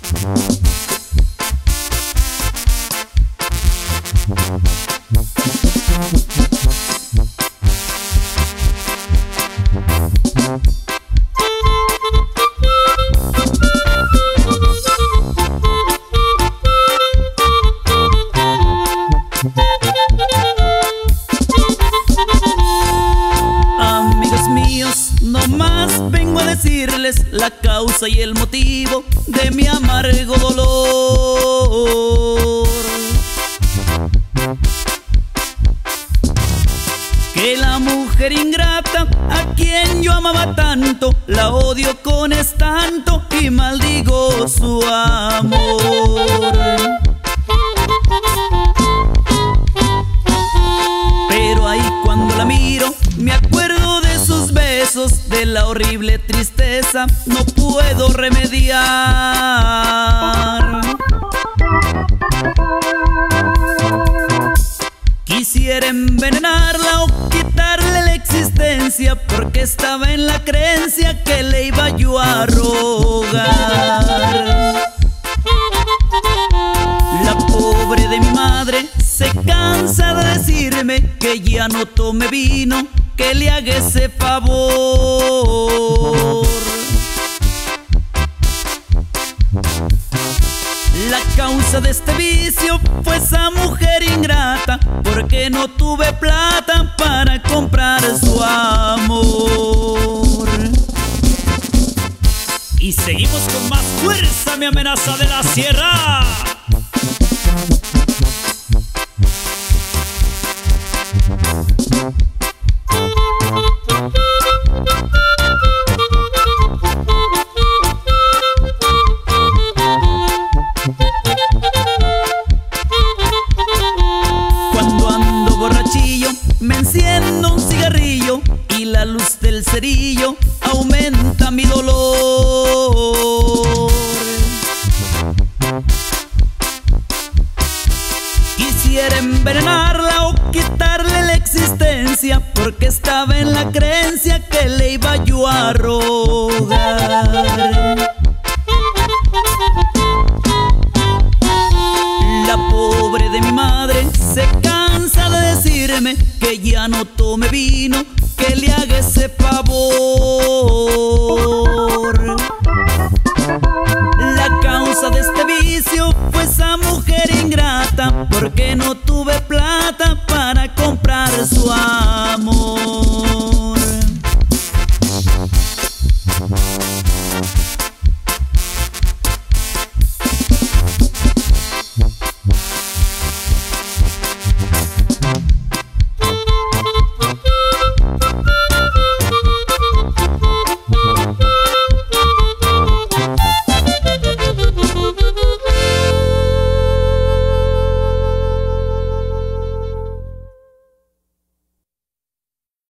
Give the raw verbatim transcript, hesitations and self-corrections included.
Amigos míos, no más vengo a decirles la causa y el motivo de mi amargo dolor. Que la mujer ingrata, a quien yo amaba tanto, la odio con espanto y maldigo su amor. Pero ahí cuando la miro, me acuerdo de sus besos, de la horrible tristeza, no puedo remediar. Quisiera envenenarla o quitarle la existencia, porque estaba en la creencia que le iba yo a rogar. La pobre de mi madre se cansa de decirme que ya no tome vino, que le haga ese favor. La causa de este vicio fue esa mujer ingrata, porque no tuve plata para comprar su amor. Y seguimos con más fuerza, mi amenaza de la sierra.